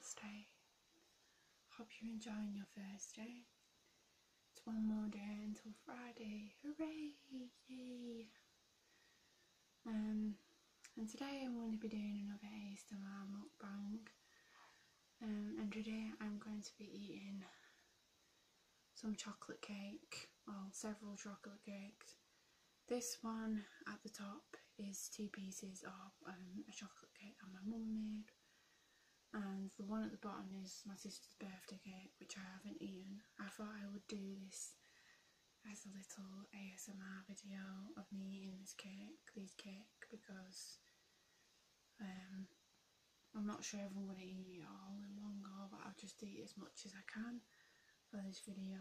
Thursday. Hope you're enjoying your Thursday. It's one more day until Friday. Hooray! Yay! And today I'm going to be doing another ASMR mukbang. And today I'm going to be eating some chocolate cake, well, several chocolate cakes. This one at the top is 2 pieces of a chocolate cake that my mum made, and the one at the bottom is my sister's birthday cake, which I haven't eaten. I thought I would do this as a little ASMR video of me eating this cake, because I'm not sure if I'm going to eat it all in one go, but I'll just eat as much as I can for this video.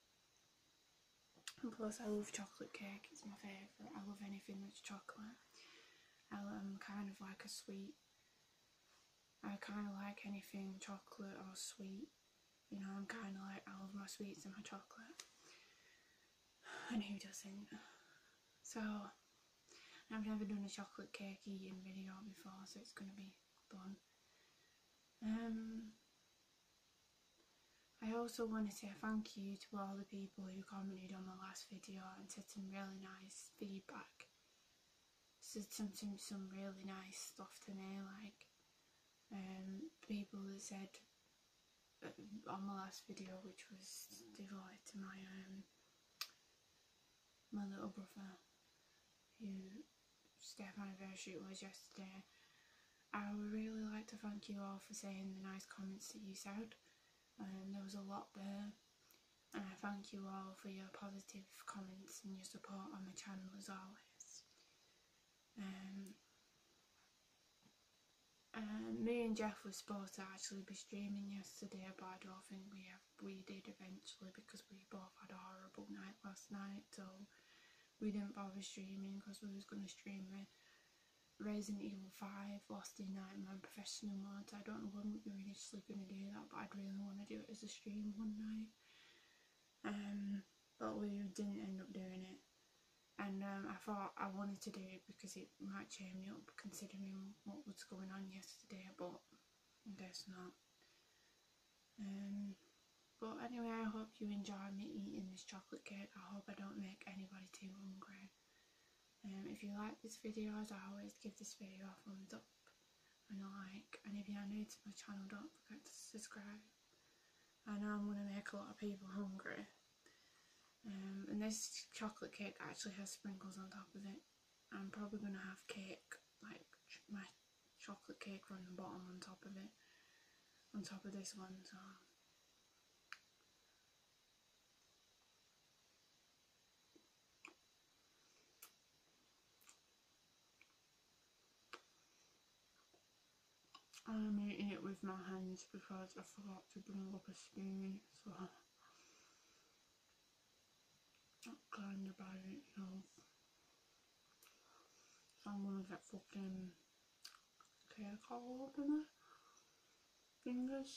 And plus I love chocolate cake, it's my favourite. I love anything that's chocolate. I'm kind of like a sweet, I kind of like anything chocolate or sweet, you know. I'm kind of like, I love my sweets and my chocolate, and who doesn't? So I've never done a chocolate cake eating video before, so it's going to be fun. I also want to say thank you to all the people who commented on my last video and said some really nice feedback. Said some really nice stuff to me, like people that said on my last video, which was devoted to my my little brother, whose death anniversary was yesterday. I would really like to thank you all for saying the nice comments that you said. There was a lot there, and I thank you all for your positive comments and your support on my channel as always. Me and Jeff were supposed to actually be streaming yesterday, but I don't think we did eventually, because we both had a horrible night last night, so we didn't bother streaming, because we was going to stream Resident Evil 5 Lost in Nightmare Professional Mode. I don't know when we were initially going to do that, but I'd really want to do it as a stream one night. But we didn't end up doing it, and I thought I wanted to do it because it might cheer me up considering what was going on yesterday, but I guess not. But anyway, I hope you enjoy me eating this chocolate cake. I hope I don't make anybody too hungry. If you like this video, as always, give this video a thumbs up and a like, and if you are new to my channel, don't forget to subscribe. I know I'm going to make a lot of people hungry, and this chocolate cake actually has sprinkles on top of it. I'm probably going to have cake, like my chocolate cake from the bottom on top of it, on top of this one, so I'm eating it with my hands because I forgot to bring up a spoon, so that's kind of bad in itself. So I'm gonna get fucking cake all over my fingers.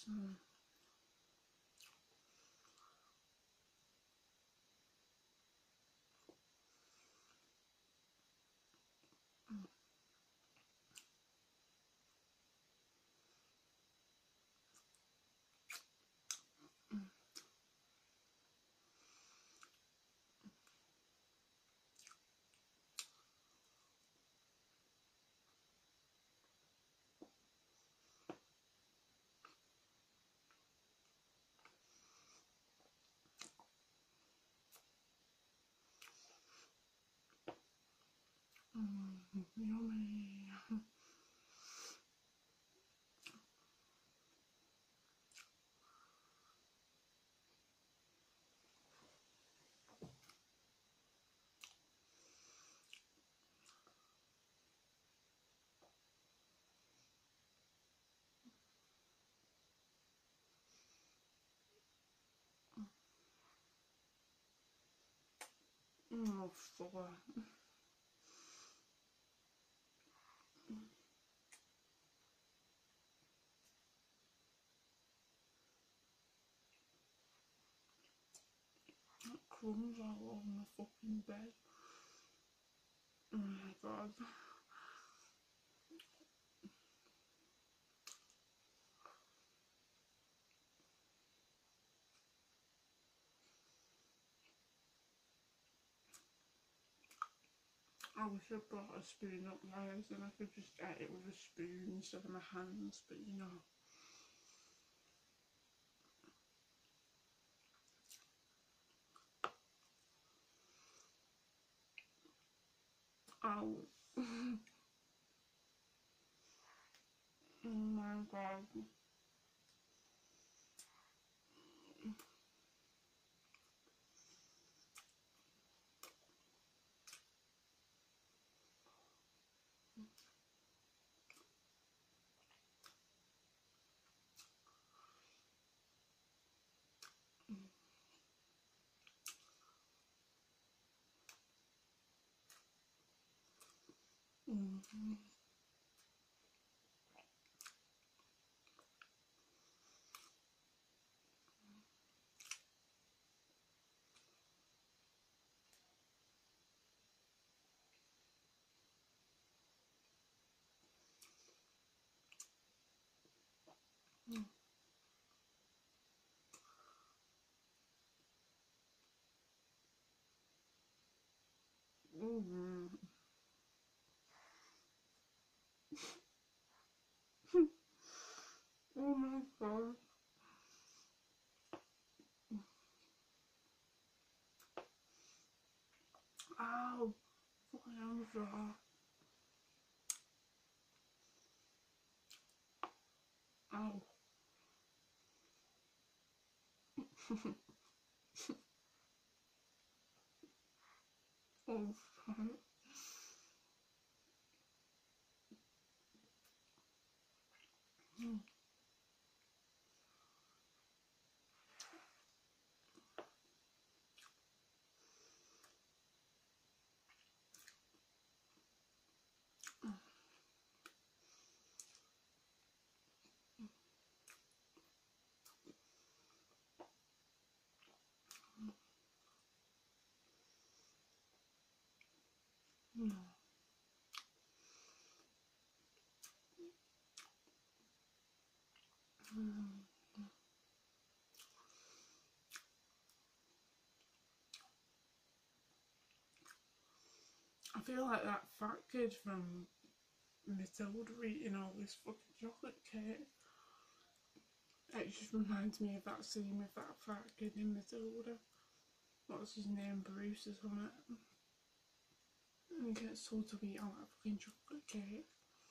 Yummy. Oh, fuck. Crumbs all over my fucking bed. Oh my god. I wish I brought a spoon up, guys, and I could just eat it with a spoon instead of my hands, but you know. Ow. Oh my god. Mm. Mm. Oh my god. Ow. Fucking arms raw. Ow. Oh, fuck. Mm. No. Mm. I feel like that fat kid from Matilda eating all this fucking chocolate cake. It just reminds me of that scene with that fat kid in Matilda. What's his name? Bruce or something. And he gets told to eat all that fucking chocolate cake.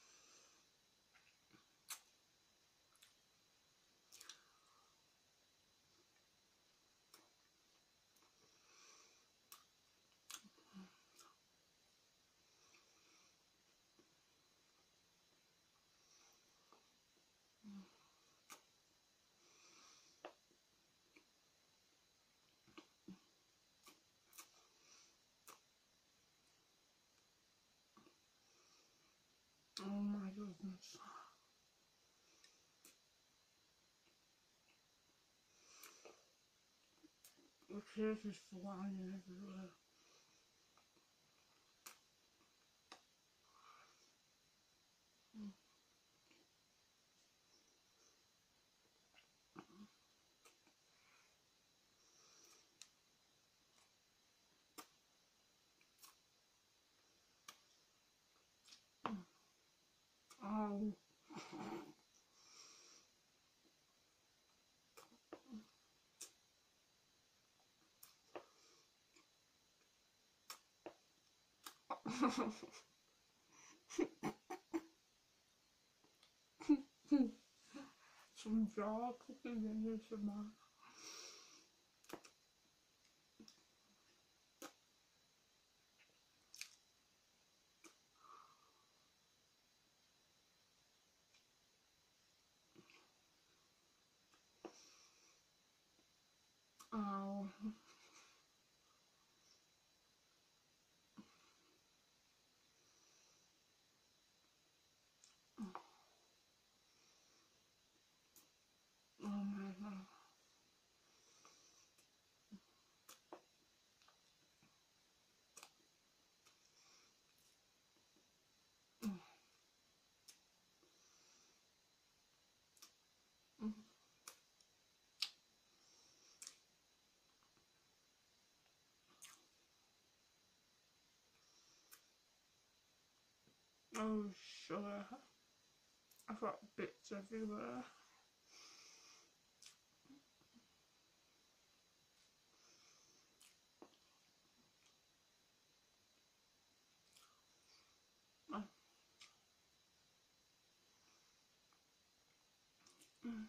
Oh my goodness. The cake is flying everywhere. Oh. Some jaw cooking in here somewhere. Oh. Oh my god. Oh, sugar. I've got bits everywhere. Oh. Mm.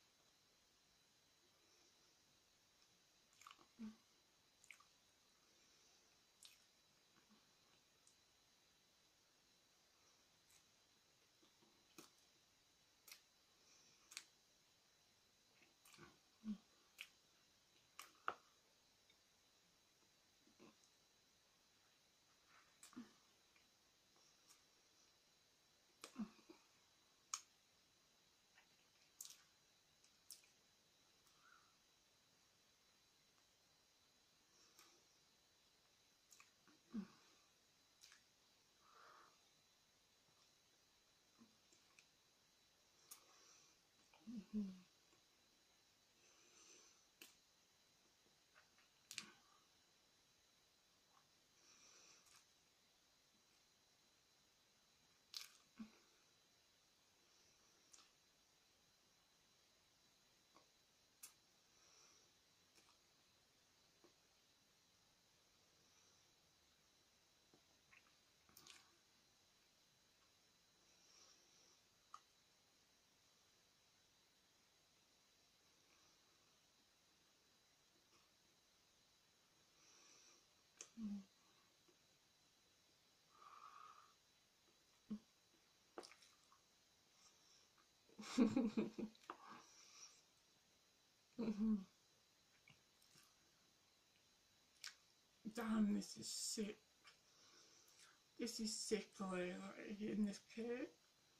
Damn, this is sick. This is sickly, like, eating this cake.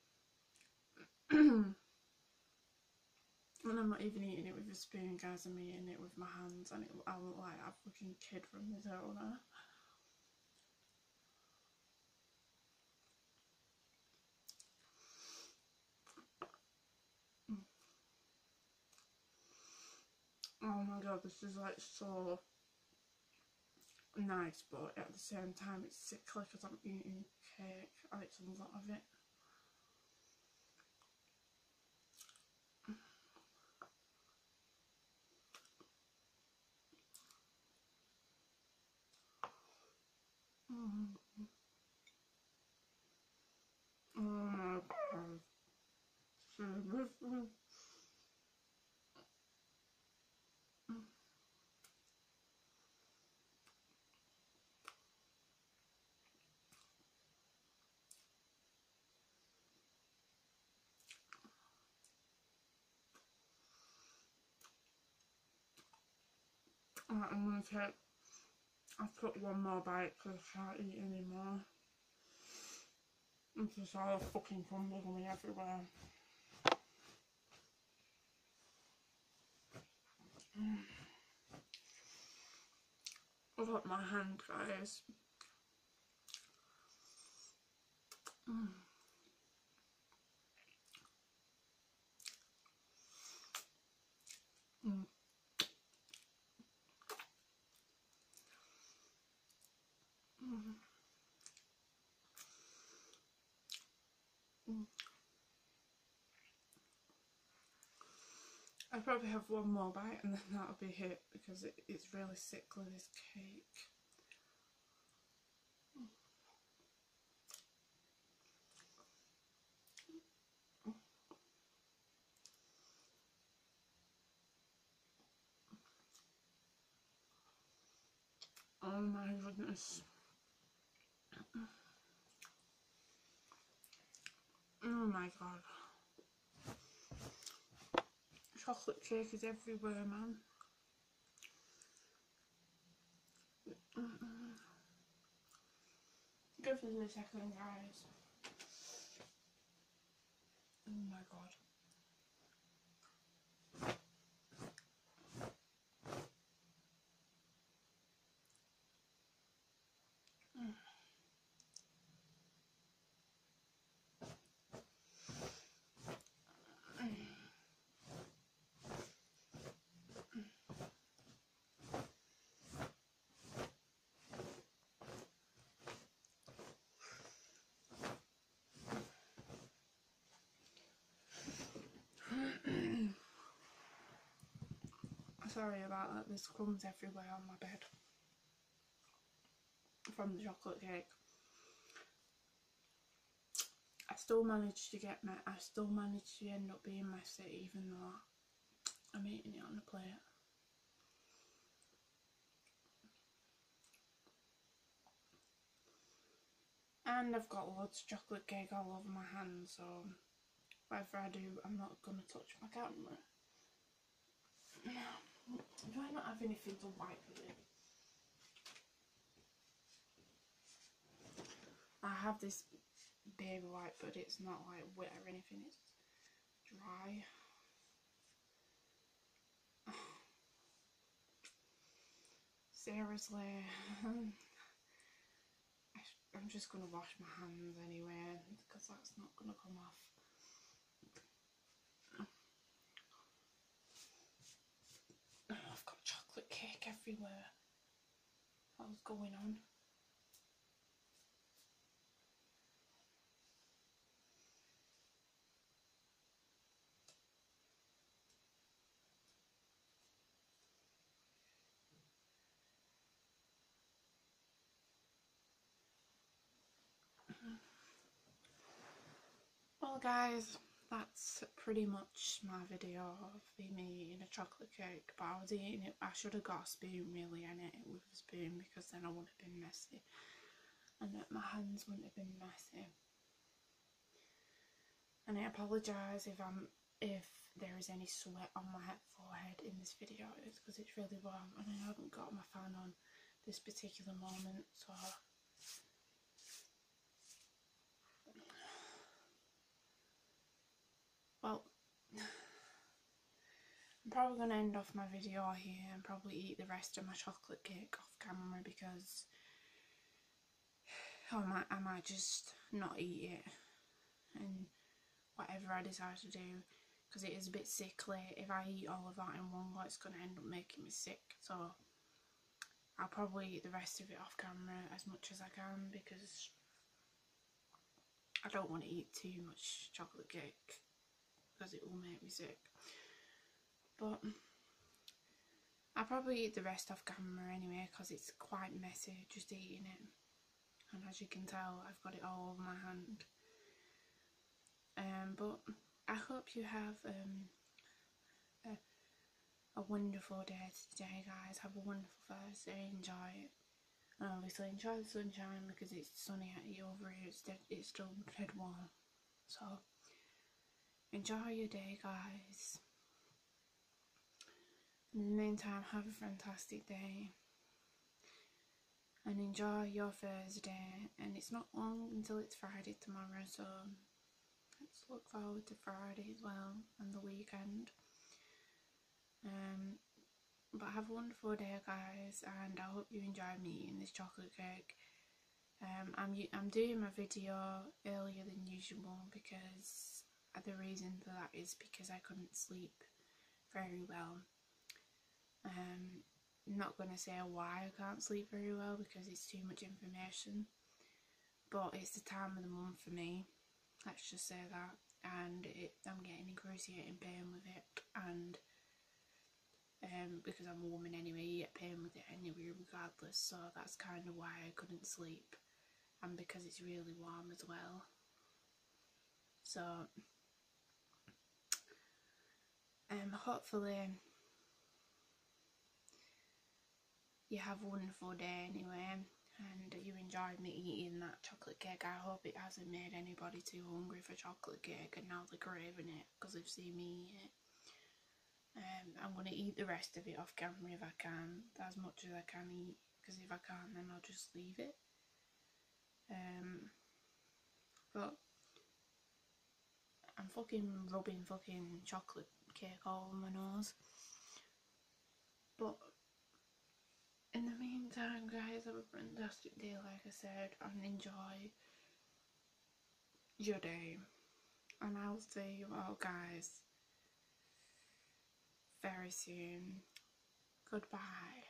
And I'm not even eating it with a spoon, guys. I'm eating it with my hands, and I look like a fucking kid from the Zona. Oh my god, this is like so nice, but at the same time it's sickly because I'm eating cake and it's a lot of it. Oh my god. Right, I'm gonna take, I've put one more bite because I can't eat anymore. It's just all fucking crumbled on me everywhere. I've got my hand, guys. I'll probably have one more bite and then that'll be it because it's really sickly, this cake. Oh my goodness. Oh my god. Chocolate cake is everywhere, man. Give us a second, guys. Oh my god. Sorry about that, there's crumbs everywhere on my bed from the chocolate cake. I still managed to end up being messy, even though I'm eating it on the plate. And I've got loads of chocolate cake all over my hands, so whatever I do, I'm not going to touch my camera. Do I not have anything to wipe with it? I have this baby wipe, but it's not like wet or anything, it's dry. Seriously. I'm just going to wash my hands anyway, because that's not going to come off. I've got chocolate cake everywhere. What's going on? Well guys, that's pretty much my video of me eating a chocolate cake, but I was eating it, I should have got a spoon really and ate it with a spoon, because then I wouldn't have been messy and my hands wouldn't have been messy. And I apologise if there is any sweat on my forehead in this video, it's because it's really warm and I haven't got my fan on this particular moment, so well, I'm probably going to end off my video here and probably eat the rest of my chocolate cake off camera, because I might just not eat it and whatever I decide to do, because it is a bit sickly. If I eat all of that in one go, it's going to end up making me sick, so I'll probably eat the rest of it off camera as much as I can, because I don't want to eat too much chocolate cake because it will make me sick. But I'll probably eat the rest off camera anyway, because it's quite messy just eating it, and as you can tell I've got it all over my hand. But I hope you have a wonderful day today, guys. Have a wonderful Thursday, enjoy it, and obviously enjoy the sunshine, because it's sunny over here, it's still dead warm, so enjoy your day, guys. In the meantime, have a fantastic day and enjoy your Thursday, and it's not long until it's Friday tomorrow, so let's look forward to Friday as well and the weekend. But have a wonderful day, guys, and I hope you enjoy me eating this chocolate cake. I'm doing my video earlier than usual, because the reason for that is because I couldn't sleep very well. I'm not going to say why I can't sleep very well, because it's too much information, but it's the time of the month for me, let's just say that, and I'm getting excruciating pain with it, and because I'm a woman anyway, you get pain with it anyway regardless, so that's kind of why I couldn't sleep, and because it's really warm as well. So hopefully you have a wonderful day anyway, and you enjoyed me eating that chocolate cake. I hope it hasn't made anybody too hungry for chocolate cake and now they're craving it because they've seen me eat it. I'm going to eat the rest of it off camera if I can, as much as I can eat, because if I can't then I'll just leave it. But I'm rubbing chocolate cake all over my nose. But in the meantime, guys, have a fantastic day, like I said, and enjoy your day. And I'll see you all, guys, very soon. Goodbye.